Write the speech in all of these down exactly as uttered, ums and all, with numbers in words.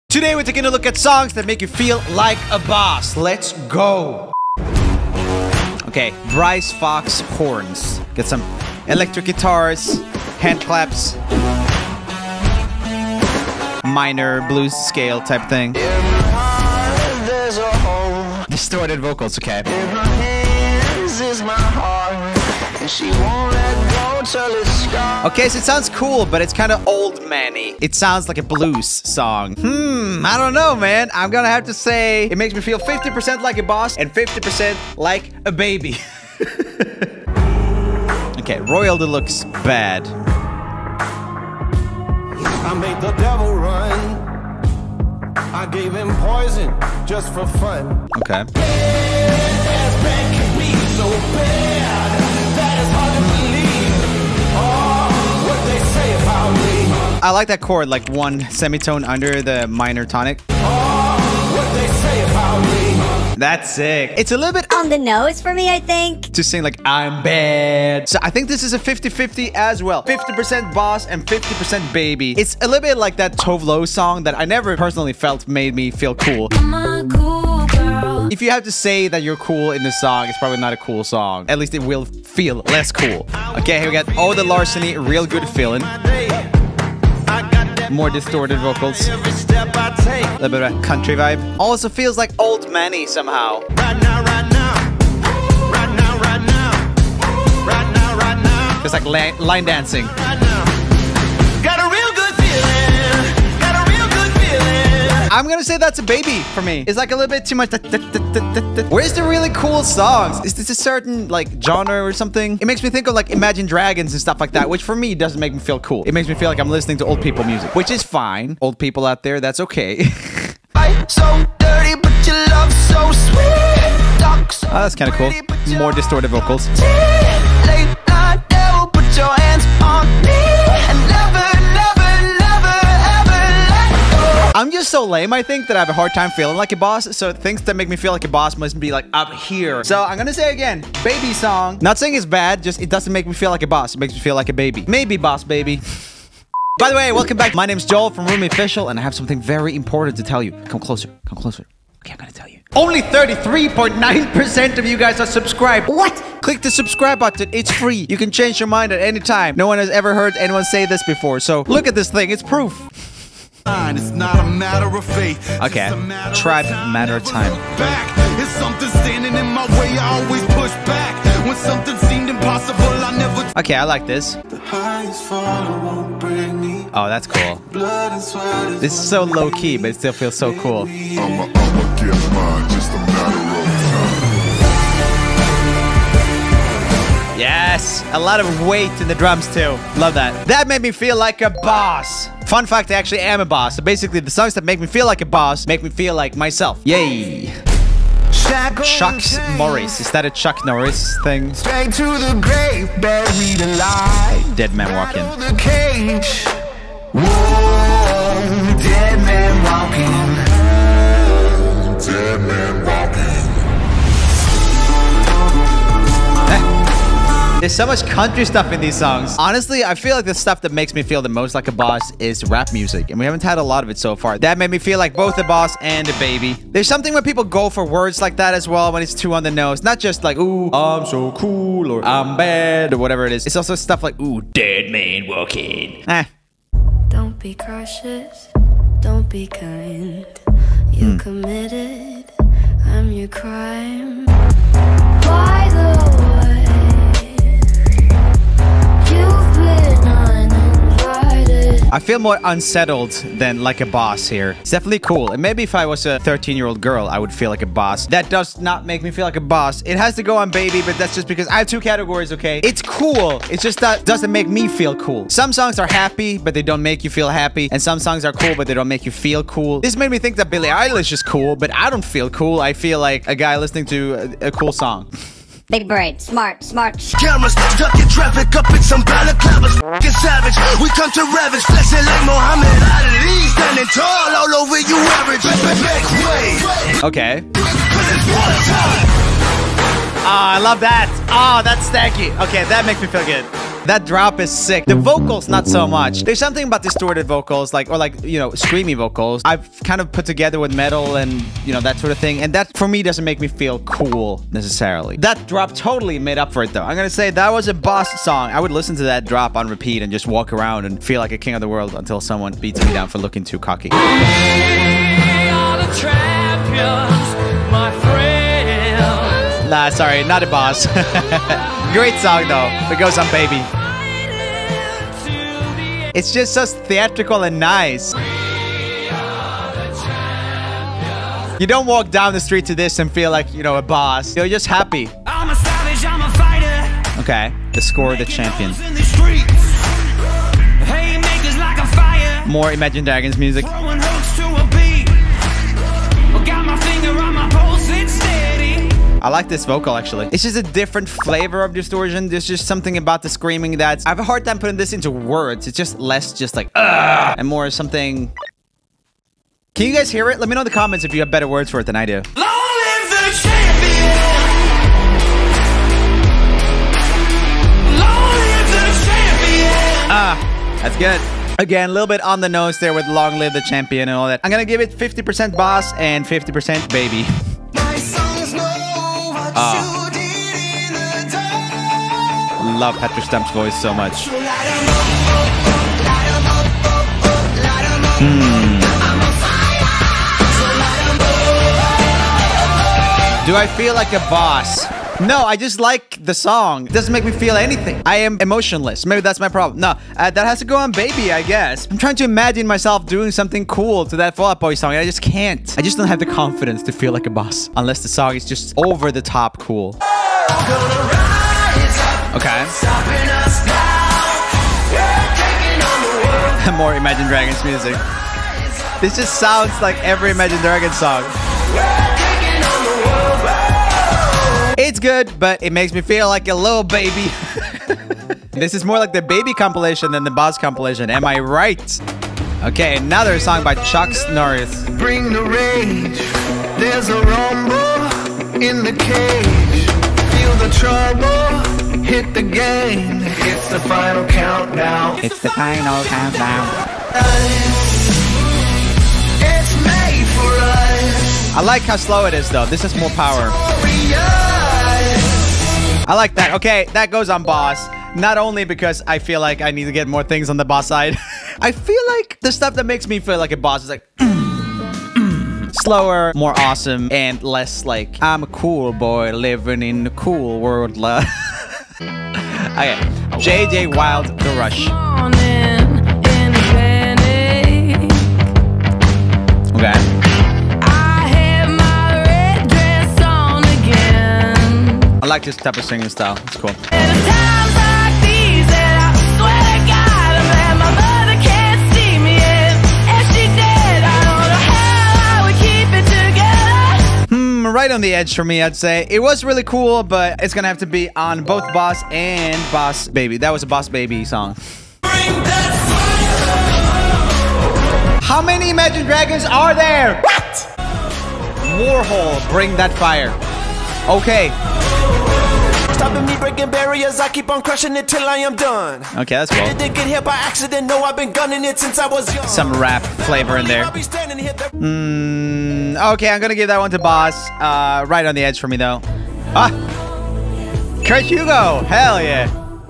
Today we're taking a look at songs that make you feel like a boss. Let's go. Okay, Bryce Fox horns. Get some electric guitars, hand claps, minor blues scale type thing. Distorted vocals, okay. Okay, so it sounds cool, but it's kind of old man-y. It sounds like a blues song. Hmm, I don't know, man. I'm gonna have to say it makes me feel fifty percent like a boss and fifty percent like a baby. Okay, Royal Deluxe bad. I made the devil run. I gave him poison just for fun. Okay. I like that chord, like one semitone under the minor tonic. That's sick. It's a little bit on the nose for me, I think. To sing like, I'm bad. So I think this is a fifty fifty as well. fifty percent boss and fifty percent baby. It's a little bit like that Tove Lo song that I never personally felt made me feel cool. I'm a cool girl. If you have to say that you're cool in this song, it's probably not a cool song. At least it will feel less cool. Okay, here we got Oh the Larceny, Real Good Feeling. More distorted vocals. A little bit of a country vibe. Also feels like old Manny somehow. Right now, right now. Right now, right now. Right now, right now. It's like li line dancing. Right now. Got a real good feeling. Got a real good feeling. I'm gonna say that's a baby for me. It's like a little bit too much. Where's the really cool songs? Is this a certain like genre or something? It makes me think of like Imagine Dragons and stuff like that, which for me doesn't make me feel cool. It makes me feel like I'm listening to old people music, which is fine. Old people out there, that's okay. I'm so dirty, but your love so sweet. Talk so Oh, that's kind of cool. More distorted vocals. late night, devil, put your hands on me and never, never, never, ever let go. I'm just so lame, I think, that I have a hard time feeling like a boss. So things that make me feel like a boss must be like up here. So I'm gonna say again, baby song. Not saying it's bad, just it doesn't make me feel like a boss. It makes me feel like a baby. Maybe boss baby. By the way, welcome back. My name's Joel from RoomieOfficial, and I have something very important to tell you. Come closer. Come closer. Okay, I'm gonna tell you. Only thirty-three point nine percent of you guys are subscribed. What? Click the subscribe button. It's free. You can change your mind at any time. No one has ever heard anyone say this before. So look at this thing. It's proof. It's not a matter of faith. Okay. Tribe Matter of Time. Back. It's something standing in my way. I always push back. When something seemed impossible, I never. Okay, I like this. The highest fall won't break me. Oh, that's cool. Blood and sweat is This is so low key, but it still feels so cool. I'ma, I'ma get mine, just a matter of time. Yes, a lot of weight in the drums too. Love that. That made me feel like a boss. Fun fact, I actually am a boss. So basically, the songs that make me feel like a boss make me feel like myself. Yay. Chuck Morris. Is that a Chuck Norris thing? straight to the grave, buried alive. Dead Man Walking. The cage. Whoa, dead man walking. Dead man walking. There's so much country stuff in these songs. Honestly, I feel like the stuff that makes me feel the most like a boss is rap music. And we haven't had a lot of it so far. That made me feel like both a boss and a baby. There's something when people go for words like that as well when it's too on the nose. Not just like, ooh, I'm so cool, or I'm bad, or whatever it is. It's also stuff like, ooh, dead man walking. Eh. Don't be cautious, don't be kind. You Hmm. committed, I'm your crime. By the way, you've been uninvited. I feel more unsettled than like a boss here. It's definitely cool. And maybe if I was a thirteen-year-old girl, I would feel like a boss. That does not make me feel like a boss. It has to go on baby, but that's just because I have two categories, okay? It's cool. It's just that doesn't make me feel cool. Some songs are happy, but they don't make you feel happy. And some songs are cool, but they don't make you feel cool. This made me think that Billie Eilish is cool, but I don't feel cool. I feel like a guy listening to a, a cool song. Big brain, smart, smart. Cameras, ducking traffic up in some balaclavas. Get savage, we come to ravage. Flexing like Muhammad Ali. Standing tall all over you average. Make way. Okay. Ah, I love that. Ah, that's stanky. Okay, that makes me feel good. That drop is sick. The vocals, not so much. There's something about distorted vocals, like, or like, you know, screamy vocals. I've kind of put together with metal and, you know, that sort of thing. And that, for me, doesn't make me feel cool, necessarily. That drop totally made up for it, though. I'm gonna say that was a boss song. I would listen to that drop on repeat and just walk around and feel like a king of the world until someone beats me down for looking too cocky. We are the champions, my friend. Nah, sorry, not a boss. Great song, though. It goes on Baby. It's just so theatrical and nice. You don't walk down the street to this and feel like, you know, a boss. You're just happy. I'm a savage, I'm a fighter. Okay, the score of the champion. In the streets. Haymakers like a fire. More Imagine Dragons music. Throwing hooks to a beat. Got my finger on my pulse, it's steady. I like this vocal, actually. It's just a different flavor of distortion. There's just something about the screaming that... I have a hard time putting this into words. It's just less just like, ugh, and more something... Can you guys hear it? Let me know in the comments if you have better words for it than I do. Long live the champion. Long live the champion. Ah, that's good. Again, a little bit on the nose there with Long Live the Champion and all that. I'm gonna give it fifty percent boss and fifty percent baby. Uh, love Patrick Stump's voice so much. Hmm. Do I feel like a boss? No, I just like the song. It doesn't make me feel anything. I am emotionless. Maybe that's my problem. No, uh, that has to go on Baby, I guess. I'm trying to imagine myself doing something cool to that Fall Out Boy song, and I just can't. I just don't have the confidence to feel like a boss. Unless the song is just over the top cool. Okay. More Imagine Dragons music. This just sounds like every Imagine Dragons song. It's good, but it makes me feel like a little baby. This is more like the baby compilation than the boss compilation. Am I right? Okay, another song by Chuck Norris. Bring the rage. There's a rumble in the cage. Feel the trouble. Hit the game. It's the final countdown. It's the final countdown. It's made for us. I like how slow it is, though. This has more power. I like that. Okay, that goes on boss. Not only because I feel like I need to get more things on the boss side. I feel like the stuff that makes me feel like a boss is like... slower, more awesome, and less like, I'm a cool boy living in the cool world. Okay, J J Wild, The Rush. Okay. I like this type of singing style. It's cool. Hmm, right on the edge for me, I'd say. It was really cool, but it's gonna have to be on both Boss and Boss Baby. That was a Boss Baby song. How many Imagine Dragons are there? What? Warhol, Bring That Fire. Okay. Stopping me breaking barriers, I keep on crushing it till I am done. Okay, that's cool. Didn't get hit by accident, no, I've been gunning it since I was young. Some rap flavor in there. Mm, okay, I'm gonna give that one to Boss. Uh, right on the edge for me, though. Ah! Kurt Hugo! Hell yeah!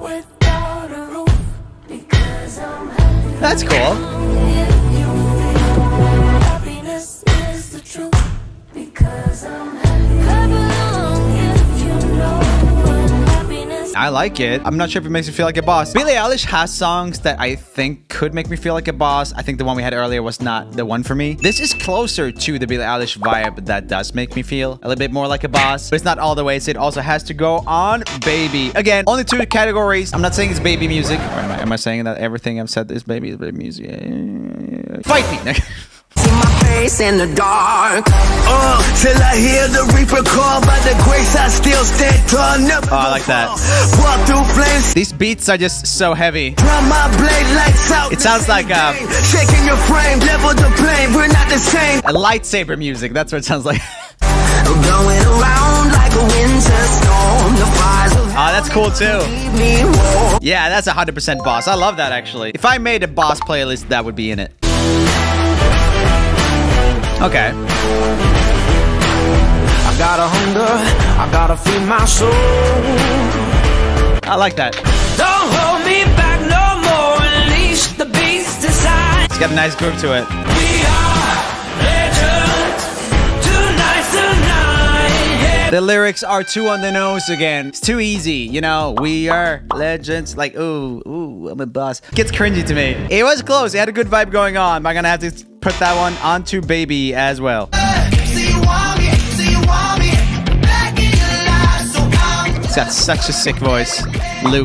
That's cool. I like it. I'm not sure if it makes me feel like a boss. Billie Eilish has songs that I think could make me feel like a boss. I think the one we had earlier was not the one for me. This is closer to the Billie Eilish vibe that does make me feel a little bit more like a boss. But it's not all the way, so it also has to go on Baby. Again, only two categories. I'm not saying it's baby music. Or am I, am I saying that everything I've said is baby is baby music? Fight me! See my face in the dark. Uh, till I hear the reaper call. By the grace I still stand tall. Never oh, I like that. Walk through flames. These beats are just so heavy. Run my blade lights out. It sounds like uh, shaking your frame, level the plane. We're not the same. A lightsaber music. That's what it sounds like. going around like a winter storm. The fires of Oh, that's cool too. keep me warm. Yeah, that's one hundred percent boss. I love that actually. If I made a boss playlist, that would be in it. Okay. I got a hunger, I gotta feed my soul. I like that. Don't hold me back no more. Unleash the beast inside. It's got a nice groove to it. We are legends. Tonight's the night. Yeah. The lyrics are too on the nose again. It's too easy, you know. We are legends. Like, ooh, ooh, I'm a boss. Gets cringy to me. It was close. It had a good vibe going on. But I'm gonna have to put that one onto Baby as well. He's got such a sick voice. Luke.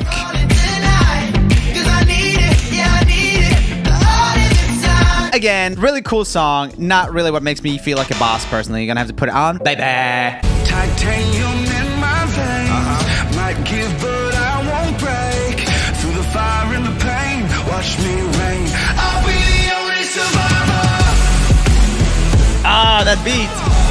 Again, really cool song. Not really what makes me feel like a boss personally. You're gonna have to put it on. Baby. Titanium in my veins. Uh-huh. Might give, but I won't break. Through the fire and the pain, watch me reign. I'll be the only survivor. Ah, that beat.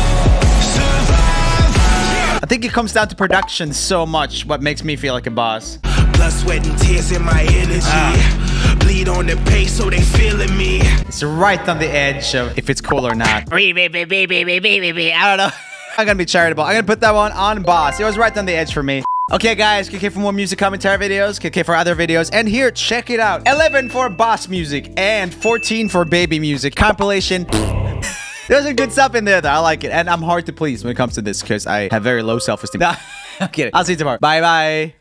I think it comes down to production so much, what makes me feel like a boss. Blood, sweat, and tears in my energy. Ah. Bleed on the pace so they feeling me. It's right on the edge of if it's cool or not. I don't know. I'm gonna be charitable. I'm gonna put that one on boss. It was right on the edge for me. Okay, guys, click here for more music commentary videos. Click here for other videos. And here, check it out. eleven for boss music and fourteen for baby music. Compilation. There's some good stuff in there, though. I like it. And I'm hard to please when it comes to this because I have very low self-esteem. No, I'm kidding. I'll see you tomorrow. Bye-bye.